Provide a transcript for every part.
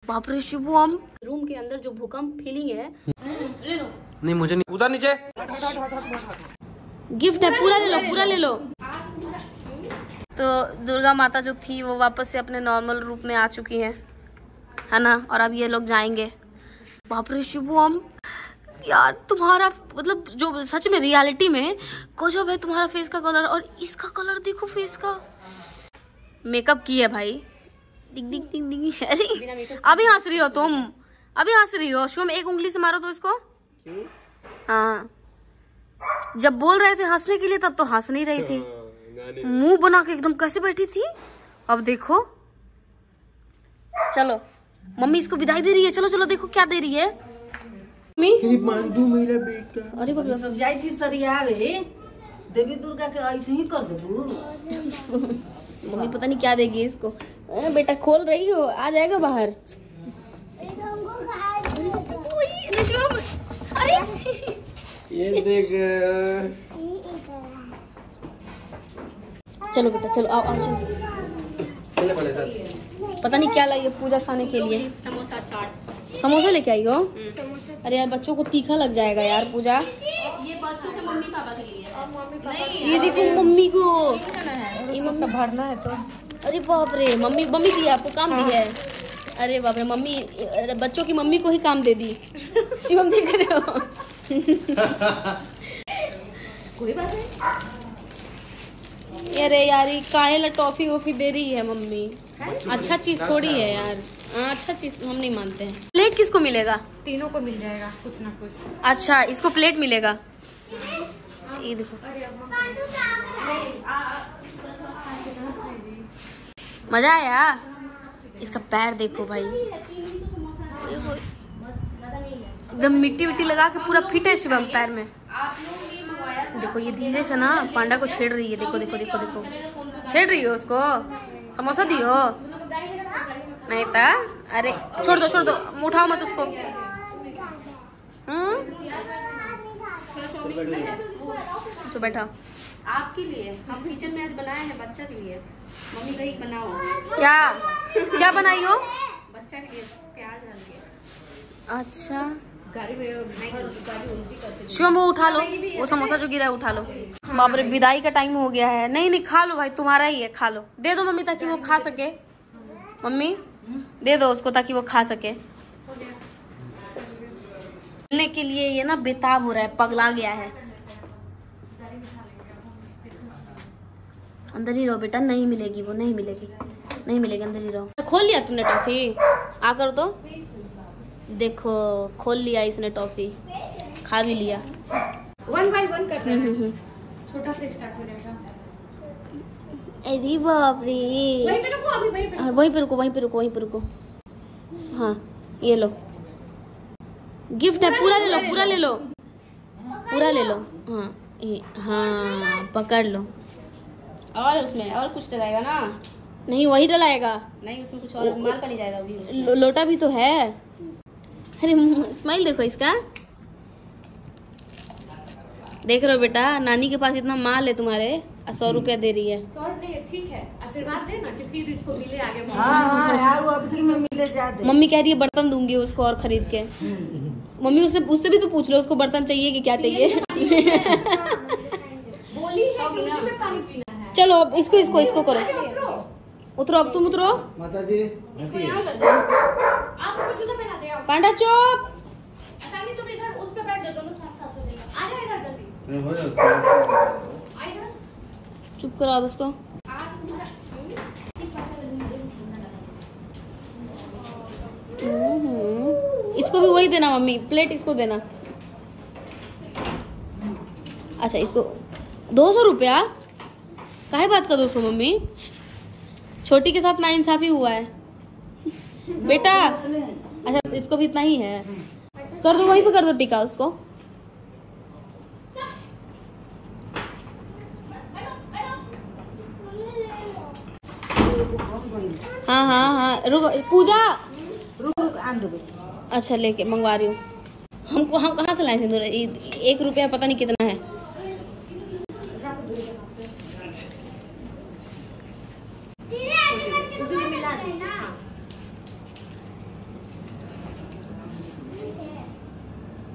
बाप रे शुभम, रूम के अंदर जो भूकंप फीलिंग है। ले लो। नहीं मुझे नहीं, उधर नीचे गिफ्ट है, पूरा ले लो, पूरा ले लो। तो दुर्गा माता जो थी वो वापस से अपने नॉर्मल रूप में आ चुकी है ना। और अब ये लोग जाएंगे। बाप रे शुभम यार, तुम्हारा मतलब जो सच में रियलिटी में गजब है तुम्हारा फेस का कलर, और इसका कलर देखो फेस का। मेकअप की है भाई, डिग डिग डिग डिग। अरे अभी हंस रही हो तुम, अभी हंस रही हो। शुभम एक उंगली से मारो तो इसको। क्यों? हाँ, जब बोल रहे थे हंसने के लिए तब तो हंस नहीं रही थी, मुंह बना के एकदम कैसे बैठी थी। अब देखो, चलो मम्मी इसको विदाई दे रही है। चलो चलो देखो क्या दे रही है अरे को सब जाई थी सरियावे देवी दुर्गा के ऐसे ही कर दो। मम्मी पता नहीं क्या देगी इसको। बेटा खोल रही हो, आ जाएगा बाहर। ये देख। चलो बेटा चलो, आओ आओ चलो। पता नहीं क्या लाई है पूजा खाने के लिए। समोसा चाट, समोसा लेके आई हो। अरे यार बच्चों को तीखा लग जाएगा यार पूजा। ये बच्चों के मम्मी पापा के लिए। ये देखो मम्मी को, ये मम्मी भरना है तो। अरे बाप रे, मम्मी मम्मी दी आपको काम दी है। अरे बाप रे, मम्मी बच्चों की मम्मी को ही काम दे दी। शिवम देख रहे हो। कोई बात नहीं। अरे यार काहे ला टॉफी वॉफी दे रही है मम्मी। अच्छा चीज थोड़ी है यार, अच्छा चीज हम नहीं मानते हैं। प्लेट किसको मिलेगा? तीनों को मिल जाएगा कुछ ना कुछ। अच्छा इसको प्लेट मिलेगा। ये देखो मजा आया। इसका पैर देखो भाई, एकदम मिट्टी विट्टी लगा के पूरा फिट है शिवम पैर में। देखो ये धीरे से ना पांडा को छेड़ रही है। देखो देखो देखो देखो, छेड़ रही हो उसको। समोसा दियो नहीं था। अरे छोड़ दो छोड़ दो, उठाओ मत उसको। तो बैठा आपके लिए हम किचन में आज बनाए हैं बच्चा के लिए। मम्मी कहीं बनाओ। क्या क्या बनाई हो? बच्चा के लिए प्याज डाल के। अच्छा शिवम वो उठा लो, वो समोसा जो गिरा है उठा लो। बाप रे विदाई का टाइम हो गया है। नहीं नहीं खा लो भाई, तुम्हारा ही है, खा लो। दे दो मम्मी ताकि वो खा सके। मम्मी दे दो उसको ताकि वो खा सके। मिलने के लिए ये ना बेताब हो रहा है, पगला गया है। अंदर ही रहो बेटा, नहीं मिलेगी वो, नहीं मिलेगी, नहीं मिलेगी, अंदर ही रहो। खोल लिया तुमने टॉफी? आकर तो देखो खोल लिया इसने टॉफी, खा भी लिया। 1 by 1 करना है। छोटा से स्टार्ट हो जाएगा। अरे बाप रे, वहीं पे रुको, अभी वहीं पे रुको। वहीं पे रुको, वहीं पे रुको, वहीं पे रुको। हाँ ये लो गिफ्ट है, पूरा ले लो, पूरा ले लो, पूरा ले लो। हाँ हाँ पकड़ लो। और उसमें और कुछ डलाएगा ना? नहीं वही डलाएगा, नहीं उसमें कुछ और माल का नहीं जाएगा अभी। लोटा भी तो है। अरे स्माइल देखो इसका। देख रहे हो बेटा, नानी के पास इतना माल है तुम्हारे, 100 रुपया दे रही है। 100 नहीं ठीक है, आशीर्वाद दे ना कि फिर इसको मिले आगे। हाँ अब की में मिले जाते। मम्मी कह रही है बर्तन दूंगी उसको और खरीद के। मम्मी उससे भी तो पूछ लो उसको बर्तन चाहिए कि क्या चाहिए। बोली है कि उसी में पानी पीना है। चलो अब इसको इसको इसको करो। उतरो, अब तुम उतरो। माता जी आप कुछ तो पहना दे। पांडा चुप। असामी तुम इधर उस पे बैठ जाओ, दोनों साथ साथ हो जाएगा। आ जा इधर जल्दी। हो जाओ। आ इधर। चुप कराओ उसको। इसको भी वही देना मम्मी, प्लेट इसको देना। अच्छा इसको 200 रुपया? काहे बात का 200 मम्मी? छोटी के साथ नाइंसाफी हुआ है बेटा। अच्छा इसको भी इतना ही है, कर दो वहीं पे, कर दो टिका उसको। हाँ हाँ हाँ रुको पूजा, रुक आन दो। अच्छा लेके मंगवा रही हूँ। हम कहाँ से लाए सिंदूर? 1 रुपया पता नहीं कितना है।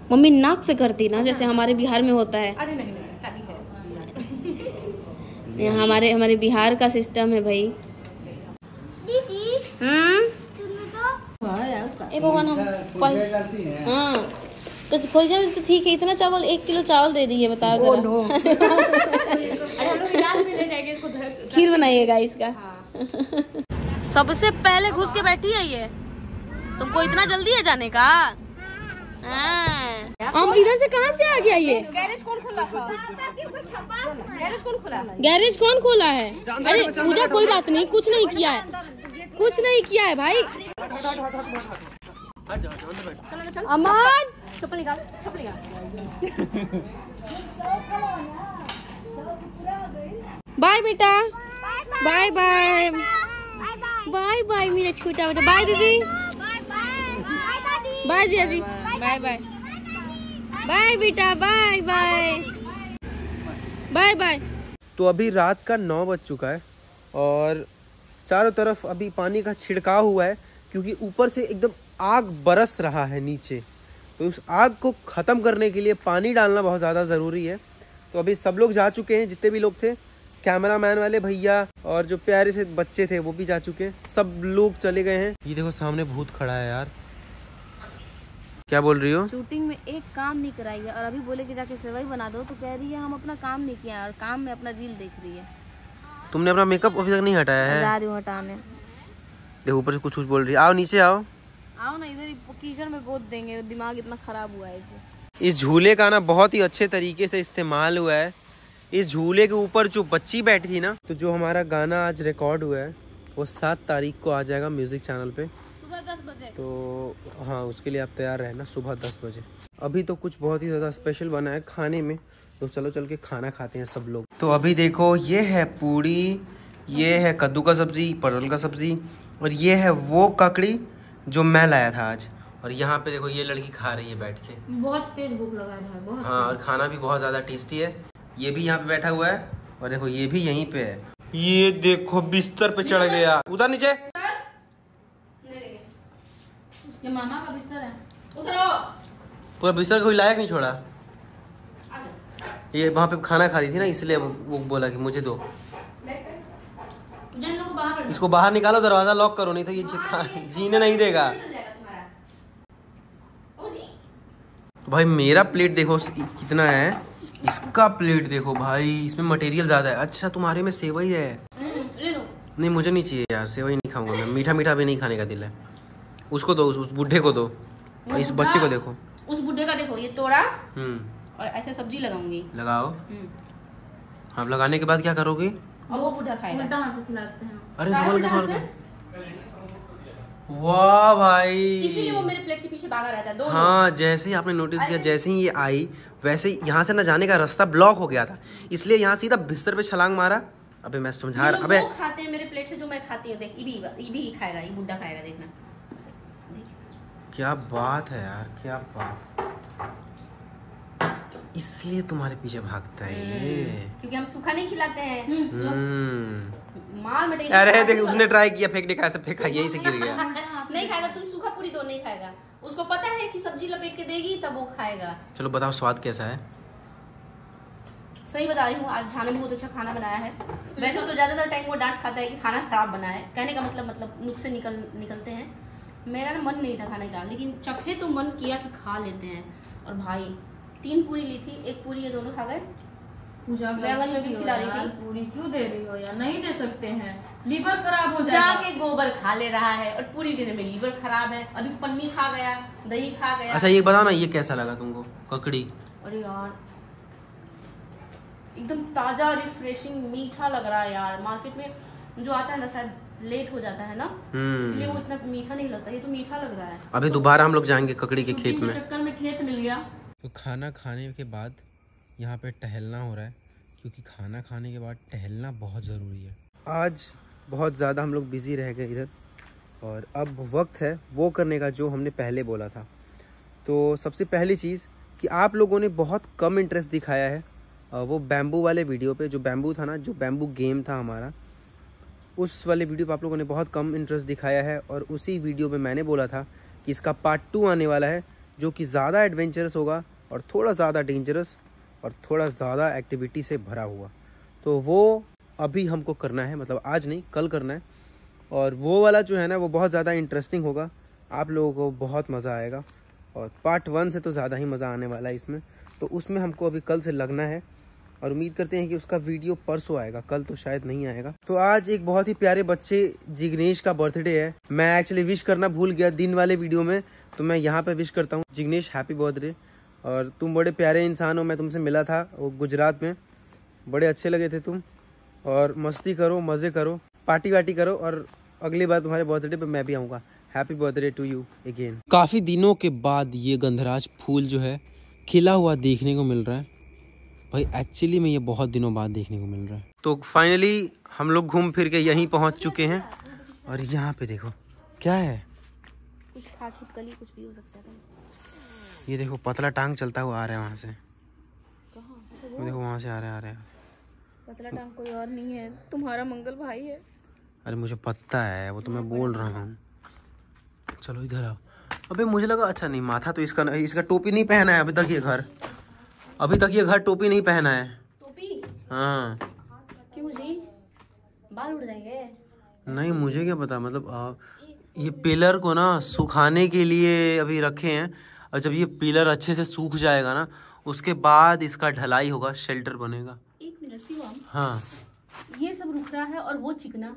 मम्मी नाक से करती ना, जैसे हमारे बिहार में होता है। अरे नहीं शादी है। यहाँ हमारे बिहार का सिस्टम है भाई। ए भगवान, हम हाँ तो फौजा तो ठीक है, इतना चावल 1 किलो चावल दे दी है, बताओ जरा। अरे हम लोग रात में ले जाएंगे इसको खीर बनाइएगा इसका। सबसे पहले घुस के बैठी है ये। तुमको इतना जल्दी है जाने का? हम इधर से कहाँ से आ गया ये? गैरेज कौन खोला? गैरेज कौन खोला? गैरेज कौन खोला है? अरे पूजा कोई बात नहीं, कुछ नहीं किया है, कुछ नहीं किया है भाई। अमन चप्पल निकाल, चप्पल निकाल। बाय बेटा, बाय बाय बाय बाय मेरा छोटा बेटा। बाय दीदी, bye Jiya ji, bye bye bye बेटा, बाय बाय बाय बाय। तो अभी रात का 9 बज चुका है और चारों तरफ अभी पानी का छिड़काव हुआ है, क्योंकि ऊपर से एकदम आग बरस रहा है नीचे। तो उस आग को ख़त्म करने के लिए पानी डालना बहुत ज़्यादा ज़रूरी है। तो अभी सब लोग जा चुके हैं, जितने भी लोग थे, कैमरामैन वाले भैया और जो प्यारे से बच्चे थे वो भी जा चुके हैं, सब लोग चले गए हैं। ये देखो सामने भूत खड़ा है यार। क्या बोल रही हो? शूटिंग में एक काम नहीं कराई है और अभी बोले कि जाके सेवई बना दो, तो कह रही है हम अपना काम नहीं किया और काम में अपना रील देख रही है। तुमने अपना मेकअप अभी तक नहीं हटाया है? जा रही हूँ हटाने। देखो ऊपर से कुछ बोल रही है। आओ नीचे आओ। आओ ना, इधर कीचड़ में गोद देंगे, दिमाग इतना खराब हुआ है इस झूले का ना बहुत ही अच्छे तरीके से इस्तेमाल हुआ है। इस झूले के ऊपर जो बच्ची बैठी थी ना, तो जो हमारा गाना आज रिकॉर्ड हुआ है वो 7 तारीख को आ जाएगा म्यूजिक चैनल पे, सुबह 10 बजे। तो हाँ उसके लिए आप तैयार रहना सुबह 10 बजे। अभी तो कुछ बहुत ही ज़्यादा स्पेशल बना है खाने में, तो चलो चल के खाना खाते हैं सब लोग। तो अभी देखो ये है पूड़ी, ये है कद्दू का सब्जी, परवल का सब्जी, और ये है वो ककड़ी जो मैं लाया था आज। और यहाँ पे देखो ये लड़की खा रही है बैठ के। बहुत तेज भूख लगा है बहुत। हाँ और खाना भी बहुत ज़्यादा टेस्टी है। ये भी यहाँ पे बैठा हुआ है और देखो ये भी यहीं पे है। ये देखो बिस्तर पे चढ़ गया। उधर नीचे। उसके मामा का बिस्तर है, उधर पूरा बिस्तर कोई लायक नहीं छोड़ा। ये वहाँ पे खाना खा रही थी ना, इसलिए वो बोला कि मुझे दो। इसको बाहर निकालो, दरवाजा लॉक करो, नहीं तो ये जीने नहीं देगा। तो भाई मेरा प्लेट देखो कितना है, इसका प्लेट देखो भाई, इसमें मटेरियल ज्यादा है। अच्छा तुम्हारे में सेवई है? नहीं मुझे नहीं चाहिए यार, सेवई नहीं खाऊंगा मैं, मीठा मीठा भी नहीं खाने का दिल है। उसको दो, उस बुढ़े को दो, और इस बच्चे को देखो। उस बुढ़े का देखो, ये तोड़ा और ऐसे सब्जी लगाऊंगी। लगाओ। आप लगाने के बाद क्या करोगी? और वो बुढ़ा खाएगा। उल्टा हाथ से खिलाते हैं। अरे संभाल के। वाह भाई, इसीलिए वो मेरे प्लेट के पीछे भागा रहता है। हाँ जैसे ही आपने नोटिस किया, जैसे ही ये आई वैसे ही यहाँ से न जाने का रास्ता ब्लॉक हो गया था, इसलिए यहाँ सीधा बिस्तर पे छलांग मारा। अबे मैं समझा रहा, अबे खाते हैं मेरे प्लेट से जो मैं खाती हूँ। देख ये भी खाएगा, ये बुड्ढा खाएगा, देखना। क्या बात है यार, क्या बात। इसलिए तुम्हारे पीछे भागता है ये, क्योंकि हम सूखा नहीं खिलाते हैं। माल मटेरियल। अरे देख उसने ट्राई किया, फेंक देखा, ऐसे फेंका, यही से गिर गया। नहीं खाएगा, तुम सूखा पूरी तो नहीं खाएगा। उसको पता है कि सब्जी लपेट के देगी तब वो खाएगा। चलो बताओ स्वाद कैसा है? सही बता रही हूँ, आज खाने में बहुत अच्छा खाना बनाया है। वैसे तो ज्यादातर टाइम वो डांट खाता है कि खाना खराब बना है। कहने का मतलब नुक्से निकलते हैं। मेरा ना मन नहीं था खाने का, लेकिन चखे तो मन किया कि खा लेते हैं। और भाई 3 पूरी ली थी, 1 पूरी ये दोनों खा गए। पूजा बैंगन में भी खिला रही थी। पूरी क्यों दे रही हो यार? नहीं दे सकते हैं, लीवर खराब हो जाएगा। जाके गोबर खा ले रहा है और पूरी देने में लीवर खराब है। अभी पन्नी खा गया, दही खा गया। अच्छा ये बताओ ना, ये कैसा लगा तुमको ककड़ी? अरे यार एकदम ताजा, रिफ्रेशिंग, मीठा लग रहा है यार। मार्केट में जो आता है ना शायद लेट हो जाता है ना, इसलिए वो इतना मीठा नहीं लगता। ये तो मीठा लग रहा है। अभी दोबारा हम लोग जाएंगे ककड़ी के खेत में। चक्कर में खेत मिल गया। तो खाना खाने के बाद यहाँ पे टहलना हो रहा है, क्योंकि खाना खाने के बाद टहलना बहुत ज़रूरी है। आज बहुत ज़्यादा हम लोग बिज़ी रह गए इधर, और अब वक्त है वो करने का जो हमने पहले बोला था। तो सबसे पहली चीज़ कि आप लोगों ने बहुत कम इंटरेस्ट दिखाया है वो बैम्बू वाले वीडियो पे। जो बैम्बू था ना, जो बैम्बू गेम था हमारा, उस वाले वीडियो पे आप लोगों ने बहुत कम इंटरेस्ट दिखाया है। और उसी वीडियो में मैंने बोला था कि इसका पार्ट 2 आने वाला है, जो कि ज़्यादा एडवेंचरस होगा और थोड़ा ज़्यादा डेंजरस और थोड़ा ज़्यादा एक्टिविटी से भरा हुआ। तो वो अभी हमको करना है, मतलब आज नहीं कल करना है। और वो वाला जो है ना वो बहुत ज़्यादा इंटरेस्टिंग होगा, आप लोगों को बहुत मज़ा आएगा। और पार्ट 1 से तो ज़्यादा ही मज़ा आने वाला है इसमें। तो उसमें हमको अभी कल से लगना है और उम्मीद करते हैं कि उसका वीडियो परसों आएगा, कल तो शायद नहीं आएगा। तो आज एक बहुत ही प्यारे बच्चे जिग्नेश का बर्थडे है। मैं एक्चुअली विश करना भूल गया दिन वाले वीडियो में, तो मैं यहाँ पे विश करता हूँ। Jignesh happy birthday. और तुम बड़े प्यारे इंसान हो, मैं तुमसे मिला था वो गुजरात में, बड़े अच्छे लगे थे तुम। और मस्ती करो, मज़े करो, पार्टी वार्टी करो और अगली बार तुम्हारे बर्थडे पे मैं भी आऊँगा। Happy birthday to you again. काफ़ी दिनों के बाद ये गंधराज फूल जो है खिला हुआ देखने को मिल रहा है भाई। एक्चुअली में ये बहुत दिनों बाद देखने को मिल रहा है। तो फाइनली हम लोग घूम फिर के यहीं पहुंच चुके हैं। और यहाँ पे देखो क्या है, कुछ खाट छिपकली कुछ भी हो सकता है। ये देखो पतला टांग चलता हुआ आ रहा है वहाँ से। कहाँ? देखो वहाँ से आ रहा है। पतला टांग कोई और नहीं है, तुम्हारा मंगल भाई है। अरे मुझे पता है, वो तो मैं बोल रहा हूँ। चलो इधर आओ। अबे मुझे लगा अच्छा नहीं, माथा तो इसका टोपी नहीं पहना है अभी तक। ये घर टोपी नहीं पहना है। टोपी? हाँ। क्यों जी, बाल उड़ जाएंगे? नहीं मुझे क्या पता, मतलब ये पिलर को ना सुखाने के लिए अभी रखे हैं। और जब ये पिलर अच्छे से सूख जाएगा ना उसके बाद इसका ढलाई होगा, शेल्टर बनेगा। एक मिनट शिवम, हाँ ये सब रुक रहा है और वो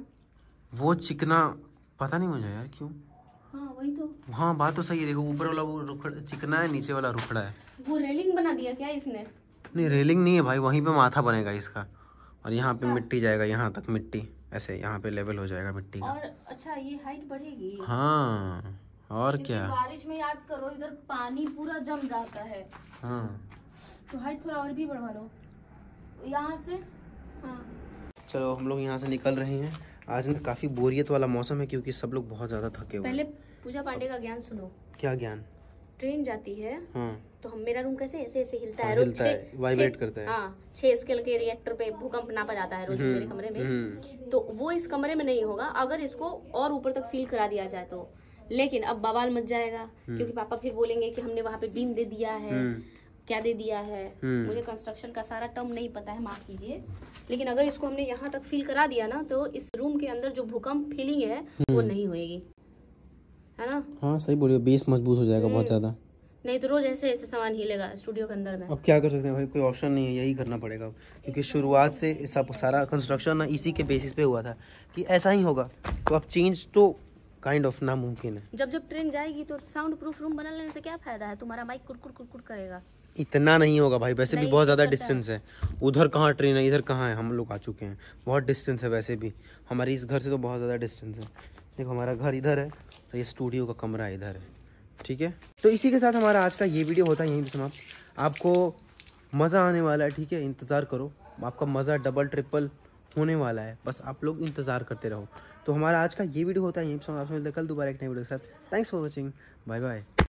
चिकना पता नहीं मुझे यार क्यों। हाँ वही तो। हाँ बात तो सही है। देखो ऊपर वाला वो चिकना है, नीचे वाला रुखड़ा है। वो रेलिंग बना दिया क्या इसने? नहीं रेलिंग नहीं है भाई, वहीं पे माथा बनेगा इसका। और यहाँ पे मिट्टी जाएगा, यहाँ तक मिट्टी ऐसे यहाँ पे लेवल हो जाएगा मिट्टी का। और अच्छा ये हाइट बढ़ेगी? हाँ और क्या। बारिश में याद करो इधर पानी पूरा जम जाता है। हाँ तो हाइट थोड़ा और भी बढ़वा लो यहाँ से। हाँ चलो हम लोग यहाँ से निकल रहे हैं। आज ना काफी बोरियत वाला मौसम है क्योंकि सब लोग बहुत ज्यादा थके हुए। पहले पूजा पांडे का ज्ञान सुनो। क्या ज्ञान? ट्रेन जाती है। हाँ तो हम मेरा रूम कैसे ऐसे ऐसे हिलता है हाँ, रोज, हिलता है, वाइब्रेट करता है। हाँ 6 स्केल के रिएक्टर पे भूकंप नापा जाता है रोज मेरे कमरे में। तो वो इस कमरे में नहीं होगा अगर इसको और ऊपर तक फील करा दिया जाए तो। लेकिन अब बवाल मच जाएगा क्योंकि पापा फिर बोलेंगे कि हमने वहाँ पे बीम दे दिया है, क्या दे दिया है। मुझे कंस्ट्रक्शन का सारा टर्म नहीं पता है, माफ कीजिए। लेकिन अगर इसको हमने यहाँ तक फील करा दिया ना तो इस रूम के अंदर जो भूकंप फीलिंग है वो नहीं होएगी, है ना? हाँ सही बोलिए, बेस मजबूत हो जाएगा बहुत ज्यादा। नहीं तो रोज ऐसे ऐसे सामान हिलेगा स्टूडियो के अंदर में। अब क्या कर सकते हैं भाई, कोई ऑप्शन नहीं है, यही करना पड़ेगा। क्योंकि शुरुआत से सब सारा कंस्ट्रक्शन ना इसी के बेसिस पे हुआ था कि ऐसा ही होगा। तो अब चेंज तो काइंड ऑफ नामुमकिन है। जब ट्रेन जाएगी तो साउंड प्रूफ रूम बना लेने से क्या फायदा है? तुम्हारा माइक कुड़कुड़ कुड़कुड़ करेगा। इतना नहीं होगा भाई, वैसे भी बहुत ज़्यादा डिस्टेंस है। उधर कहाँ ट्रेन है, इधर कहाँ है, हम लोग आ चुके हैं। बहुत डिस्टेंस है वैसे भी, हमारे इस घर से तो बहुत ज़्यादा डिस्टेंस है। देखो हमारा घर इधर है और ये स्टूडियो का कमरा इधर है, ठीक है। तो इसी के साथ हमारा आज का ये वीडियो होता है यहीं पे समाप्त। आपको मज़ा आने वाला है, ठीक है, इंतज़ार करो। आपका मज़ा डबल ट्रिपल होने वाला है, बस आप लोग इंतज़ार करते रहो। तो हमारा आज का ये वीडियो होता है यहीं पे समाप्त। आपसे मिलते हैं कल दोबारा एक नए वीडियो के साथ। Thanks for watching, bye bye.